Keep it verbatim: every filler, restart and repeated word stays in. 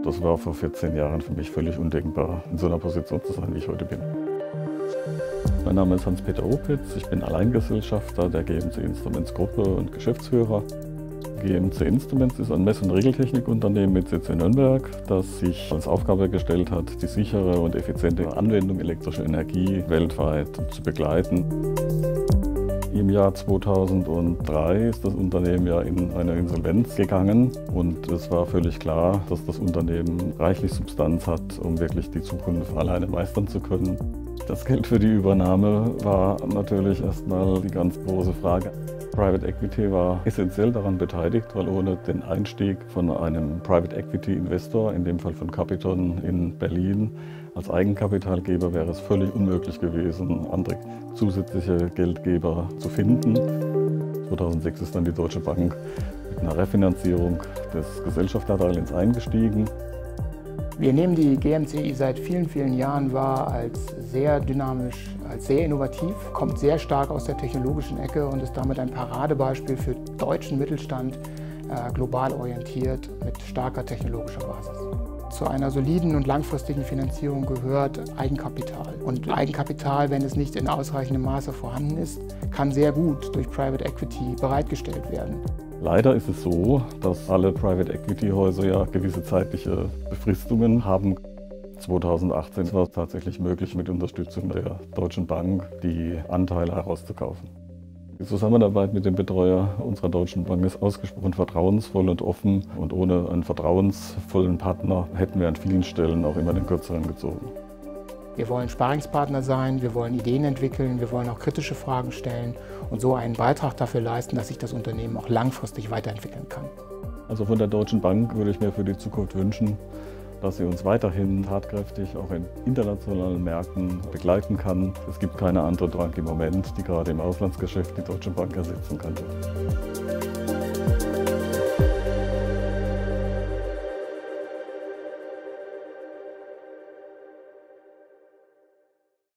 Das war vor vierzehn Jahren für mich völlig undenkbar, in so einer Position zu sein, wie ich heute bin. Mein Name ist Hans-Peter Opitz, ich bin Alleingesellschafter der G M C Instruments Gruppe und Geschäftsführer. G M C Instruments ist ein Mess- und Regeltechnikunternehmen mit Sitz in Nürnberg, das sich als Aufgabe gestellt hat, die sichere und effiziente Anwendung elektrischer Energie weltweit zu begleiten. Im Jahr zweitausenddrei ist das Unternehmen ja in eine Insolvenz gegangen und es war völlig klar, dass das Unternehmen reichlich Substanz hat, um wirklich die Zukunft alleine meistern zu können. Das Geld für die Übernahme war natürlich erstmal die ganz große Frage. Private Equity war essentiell daran beteiligt, weil ohne den Einstieg von einem Private Equity Investor, in dem Fall von Capiton in Berlin, als Eigenkapitalgeber wäre es völlig unmöglich gewesen, andere zusätzliche Geldgeber zu finden. zweitausendsechs ist dann die Deutsche Bank mit einer Refinanzierung des Gesellschafterdarlehens eingestiegen. Wir nehmen die G M C I seit vielen, vielen Jahren wahr als sehr dynamisch, als sehr innovativ, kommt sehr stark aus der technologischen Ecke und ist damit ein Paradebeispiel für deutschen Mittelstand, äh, global orientiert, mit starker technologischer Basis. Zu einer soliden und langfristigen Finanzierung gehört Eigenkapital. Und Eigenkapital, wenn es nicht in ausreichendem Maße vorhanden ist, kann sehr gut durch Private Equity bereitgestellt werden. Leider ist es so, dass alle Private Equity Häuser ja gewisse zeitliche Befristungen haben. zweitausendachtzehn war es tatsächlich möglich, mit Unterstützung der Deutschen Bank die Anteile herauszukaufen. Die Zusammenarbeit mit dem Betreuer unserer Deutschen Bank ist ausgesprochen vertrauensvoll und offen und ohne einen vertrauensvollen Partner hätten wir an vielen Stellen auch immer den Kürzeren gezogen. Wir wollen Sparringspartner sein, wir wollen Ideen entwickeln, wir wollen auch kritische Fragen stellen und so einen Beitrag dafür leisten, dass sich das Unternehmen auch langfristig weiterentwickeln kann. Also von der Deutschen Bank würde ich mir für die Zukunft wünschen, dass sie uns weiterhin tatkräftig auch in internationalen Märkten begleiten kann. Es gibt keine andere Bank im Moment, die gerade im Auslandsgeschäft die Deutsche Bank ersetzen könnte.